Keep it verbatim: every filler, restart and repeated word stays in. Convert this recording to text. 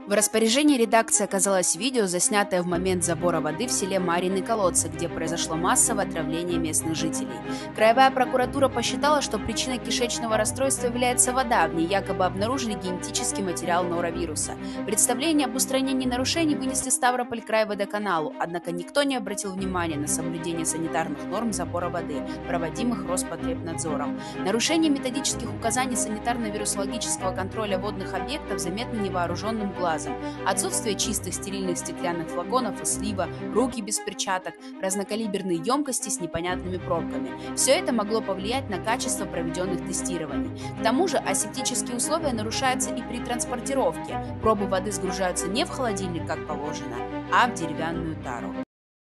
В распоряжении редакции оказалось видео, заснятое в момент забора воды в селе Марьины колодцы, где произошло массовое отравление местных жителей. Краевая прокуратура посчитала, что причиной кишечного расстройства является вода, в ней якобы обнаружили генетический материал норовируса. Представление об устранении нарушений вынесли Ставрополь крайводоканалу, однако никто не обратил внимания на соблюдение санитарных норм забора воды, проводимых Роспотребнадзором. Нарушение методических указаний санитарно-вирусологического контроля водных объектов заметно невооруженным глазом. Отсутствие чистых стерильных стеклянных флаконов и слива, руки без перчаток, разнокалиберные емкости с непонятными пробками. Все это могло повлиять на качество проведенных тестирований. К тому же асептические условия нарушаются и при транспортировке. Пробы воды сгружаются не в холодильник, как положено, а в деревянную тару.